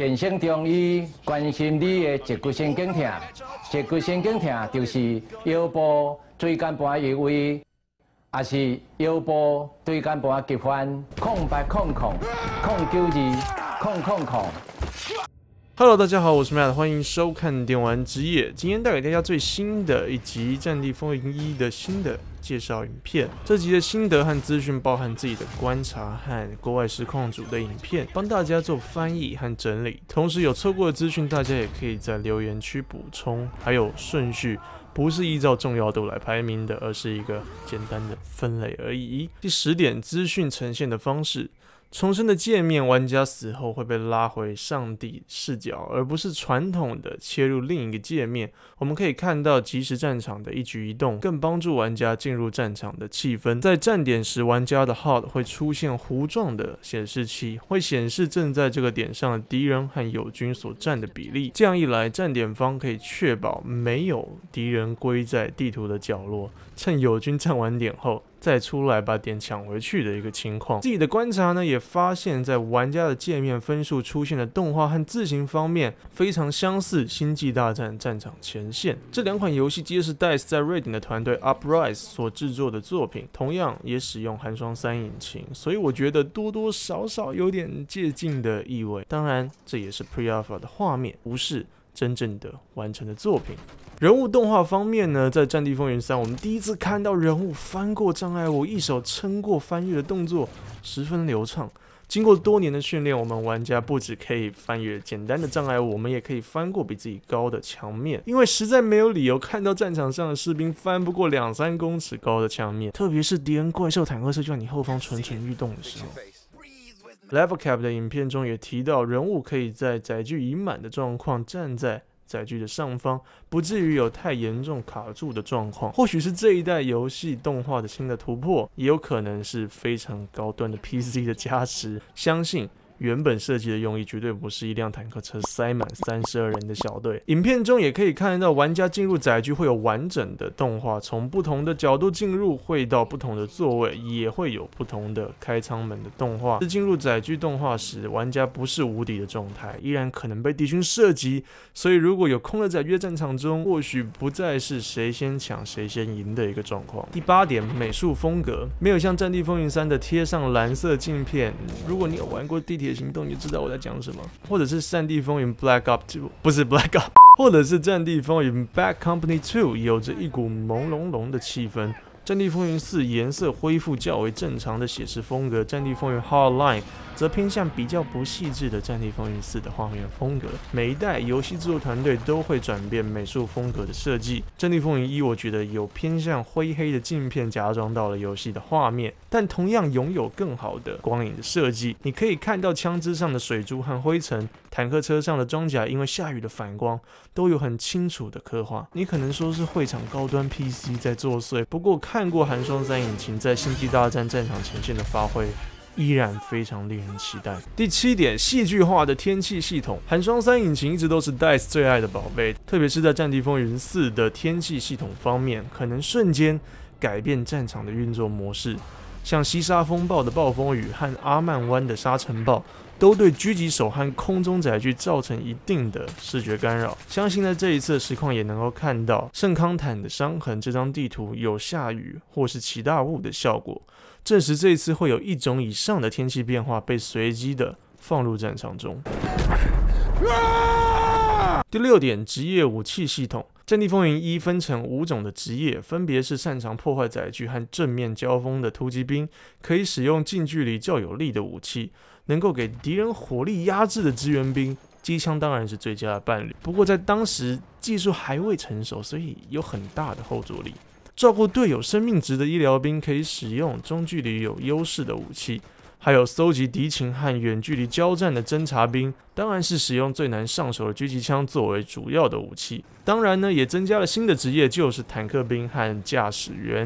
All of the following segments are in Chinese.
健身中医关心你的脊骨神经痛，脊骨神经痛就是腰部椎间盘移位，也是腰部椎间盘疾患0800-092-000。 Hello， 大家好，我是 Matt， 欢迎收看电玩之夜。今天带给大家最新的一集《战地风云1》的新的介绍影片。这集的心得和资讯包含自己的观察和国外实况组的影片，帮大家做翻译和整理。同时有错过的资讯，大家也可以在留言区补充。还有顺序不是依照重要度来排名的，而是一个简单的分类而已。第10点，资讯呈现的方式。重生的界面，玩家死后会被拉回上帝视角，而不是传统的切入另一个界面。我们可以看到即时战场的一举一动，更帮助玩家进入战场的气氛。在站点时，玩家的 HUD 会出现弧状的显示器，会显示正在这个点上的敌人和友军所占的比例。这样一来，站点方可以确保没有敌人归在地图的角落，趁友军占完点后再出来把点抢回去的一个情况。自己的观察呢，也发现在玩家的界面分数出现的动画和字形方面非常相似《星际大战》战场前线。这两款游戏皆是 DICE 在瑞典的团队 Uprise 所制作的作品，同样也使用寒霜3引擎，所以我觉得多多少少有点接近的意味。当然，这也是 Pre-Alpha 的画面，不是真正的完成的作品。人物动画方面呢，在《战地风云3》，我们第一次看到人物翻过障碍物，一手撑过翻越的动作十分流畅。经过多年的训练，我们玩家不只可以翻越简单的障碍物，我们也可以翻过比自己高的墙面，因为实在没有理由看到战场上的士兵翻不过2-3公尺高的墙面，特别是敌人怪兽坦克车就在你后方蠢蠢欲动的时候。Level Cap 的影片中也提到，人物可以在载具已满的状况站在载具的上方，不至于有太严重卡住的状况。或许是这一代游戏动画的新的突破，也有可能是非常高端的 PC 的加持。相信原本设计的用意绝对不是一辆坦克车塞满32人的小队。影片中也可以看到，玩家进入载具会有完整的动画，从不同的角度进入，会到不同的座位，也会有不同的开舱门的动画。进入载具动画时，玩家不是无敌的状态，依然可能被敌军射击，所以如果有空的载具在战场中，或许不再是谁先抢谁先赢的一个状况。第8点，美术风格没有像《战地风云3》的贴上蓝色镜片。如果你有玩过地铁行动，你就知道我在讲什么。或者是《战地风云 Black Ops 2》，不是 Black Ops， 或者是《战地风云 Bad Company 2》，有着一股朦胧胧的气氛。《战地风云4》颜色恢复较为正常的写实风格，《战地风云 Hardline》则偏向比较不细致的《战地风云4》的画面风格。每一代游戏制作团队都会转变美术风格的设计，《战地风云1》我觉得有偏向灰黑的镜片加装到了游戏的画面，但同样拥有更好的光影的设计。你可以看到枪支上的水珠和灰尘，坦克车上的装甲因为下雨的反光都有很清楚的刻画。你可能说是会场高端 PC 在作祟，不过看过寒霜3引擎在星际大战战场前线的发挥，依然非常令人期待。第7点，戏剧化的天气系统。寒霜3引擎一直都是 DICE 最爱的宝贝，特别是在《战地风云4》的天气系统方面，可能瞬间改变战场的运作模式。像西沙风暴的暴风雨和阿曼湾的沙尘暴，都对狙击手和空中载具造成一定的视觉干扰。相信在这一次的实况也能够看到圣康坦的伤痕这张地图有下雨或是起大雾的效果，证实这一次会有1种以上的天气变化被随机的放入战场中。第6点，职业武器系统。《战地风云1》分成5种的职业，分别是擅长破坏载具和正面交锋的突击兵，可以使用近距离较有力的武器，能够给敌人火力压制的支援兵，机枪当然是最佳的伴侣。不过在当时技术还未成熟，所以有很大的后坐力。照顾队友生命值的医疗兵可以使用中距离有优势的武器，还有搜集敌情和远距离交战的侦察兵，当然是使用最难上手的狙击枪作为主要的武器。当然呢，也增加了新的职业，就是坦克兵和驾驶员。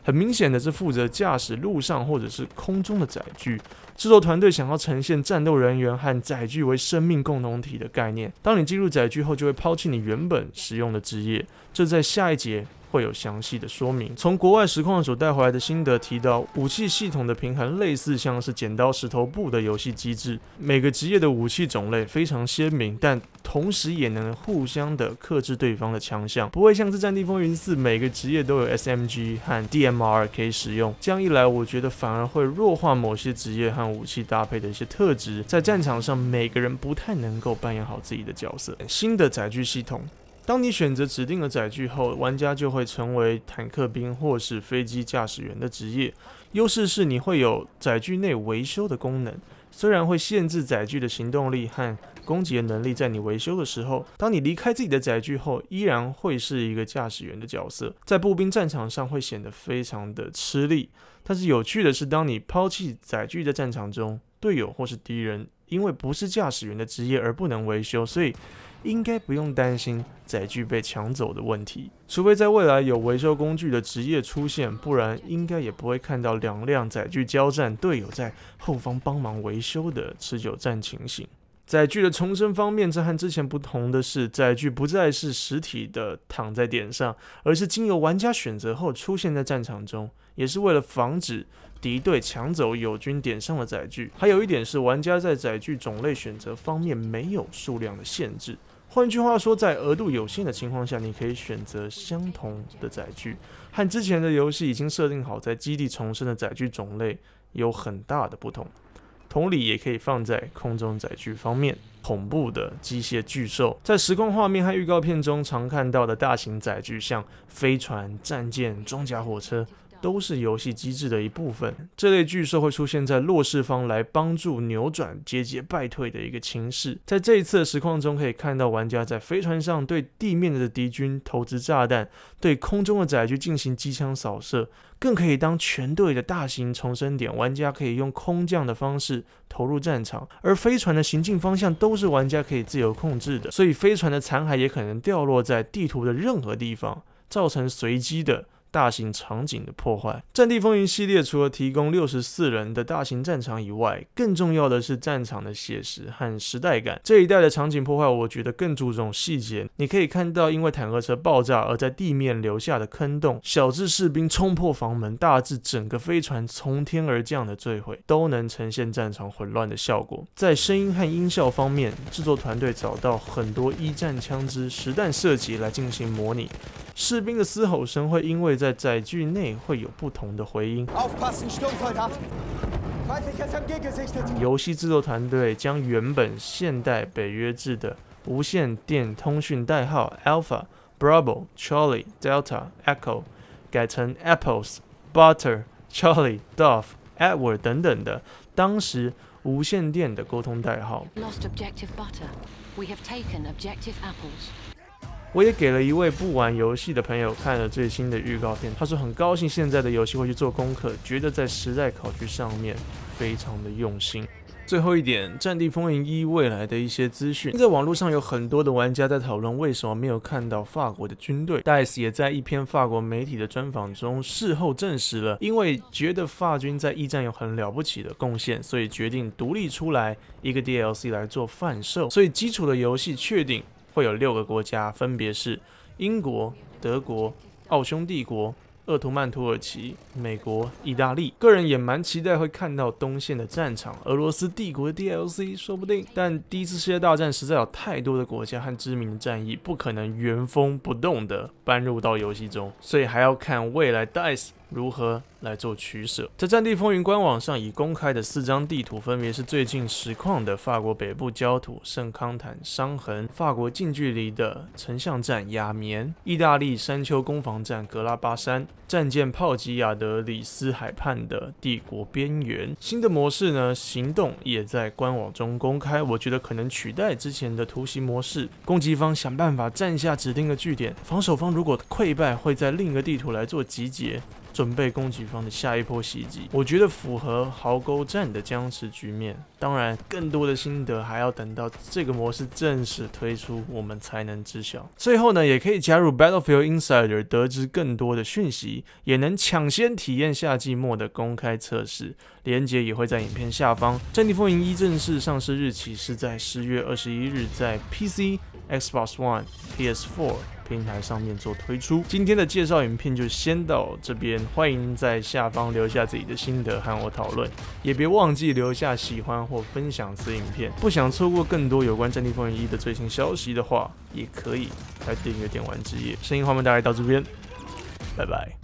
很明显的是负责驾驶陆上或者是空中的载具。制作团队想要呈现战斗人员和载具为生命共同体的概念。当你进入载具后，就会抛弃你原本使用的职业，这在下一节会有详细的说明。从国外实况所带回来的心得提到，武器系统的平衡类似像是剪刀石头布的游戏机制，每个职业的武器种类非常鲜明，但同时也能互相的克制对方的强项，不会像是战地风云4每个职业都有 SMG 和 DMR 可以使用。这样一来，我觉得反而会弱化某些职业和武器搭配的一些特质，在战场上每个人不太能够扮演好自己的角色。新的载具系统。当你选择指定的载具后，玩家就会成为坦克兵或是飞机驾驶员的职业。优势是你会有载具内维修的功能，虽然会限制载具的行动力和攻击的能力，在你维修的时候，当你离开自己的载具后，依然会是一个驾驶员的角色，在步兵战场上会显得非常的吃力。但是有趣的是，当你抛弃载具在战场中，队友或是敌人因为不是驾驶员的职业而不能维修，所以应该不用担心载具被抢走的问题，除非在未来有维修工具的职业出现，不然应该也不会看到2辆载具交战，队友在后方帮忙维修的持久战情形。载具的重生方面，这和之前不同的是，载具不再是实体的躺在点上，而是经由玩家选择后出现在战场中，也是为了防止敌对抢走友军点上的载具。还有一点是，玩家在载具种类选择方面没有数量的限制。换句话说，在额度有限的情况下，你可以选择相同的载具，和之前的游戏已经设定好在基地重生的载具种类有很大的不同。同理，也可以放在空中载具方面。恐怖的机械巨兽，在实况画面和预告片中常看到的大型载具，像飞船、战舰、装甲火车，都是游戏机制的一部分。这类巨兽会出现在弱势方，来帮助扭转节节败退的一个情势。在这一次的实况中，可以看到玩家在飞船上对地面的敌军投掷炸弹，对空中的载具进行机枪扫射，更可以当全队的大型重生点。玩家可以用空降的方式投入战场，而飞船的行进方向都是玩家可以自由控制的，所以飞船的残骸也可能掉落在地图的任何地方，造成随机的大型场景的破坏。战地风云系列除了提供64人的大型战场以外，更重要的是战场的写实和时代感。这一代的场景破坏，我觉得更注重细节。你可以看到因为坦克车爆炸而在地面留下的坑洞，小至士兵冲破房门，大至整个飞船从天而降的坠毁，都能呈现战场混乱的效果。在声音和音效方面，制作团队找到很多一战枪支实弹射击来进行模拟。士兵的嘶吼声会因为在载具内会有不同的回音。游戏制作团队将原本现代北约制的无线电通讯代号 Alpha、Bravo、Charlie、Delta、Echo 改成 Apples、Butter、Charlie、Dove、Edward 等等的当时无线电的沟通代号。我也给了一位不玩游戏的朋友看了最新的预告片，他说很高兴现在的游戏会去做功课，觉得在时代考据上面非常的用心。最后一点，战地风云1未来的一些资讯，在网络上有很多的玩家在讨论为什么没有看到法国的军队。DICE 也在一篇法国媒体的专访中事后证实了，因为觉得法军在一战有很了不起的贡献，所以决定独立出来一个 DLC 来做贩售。所以基础的游戏确定会有6个国家，分别是英国、德国、奥匈帝国、鄂图曼土耳其、美国、意大利。个人也蛮期待会看到东线的战场，俄罗斯帝国的 DLC 说不定。但第一次世界大战实在有太多的国家和知名的战役，不可能原封不动的搬入到游戏中，所以还要看未来 DICE 如何来做取舍。在战地风云官网上已公开的4张地图，分别是最近实况的法国北部焦土、圣康坦、伤痕；法国近距离的城巷战亚眠；意大利山丘攻防战格拉巴山；战舰炮击亚德里斯海畔的帝国边缘。新的模式呢，行动也在官网中公开，我觉得可能取代之前的突袭模式。攻击方想办法占下指定的据点，防守方如果溃败，会在另一个地图来做集结。 准备攻击方的下一波袭击。我觉得符合壕沟战的僵持局面。当然，更多的心得还要等到这个模式正式推出，我们才能知晓。最后呢，也可以加入 Battlefield Insider 得知更多的讯息，也能抢先体验夏季末的公开测试。连结也会在影片下方。战地风云1正式上市日期是在10月21日，在 PC、Xbox One、PS4 平台上面做推出。今天的介绍影片就先到这边，欢迎在下方留下自己的心得和我讨论，也别忘记留下喜欢或分享此影片。不想错过更多有关战地风云1的最新消息的话，也可以来订阅电玩之夜。声音画面大概到这边，拜拜。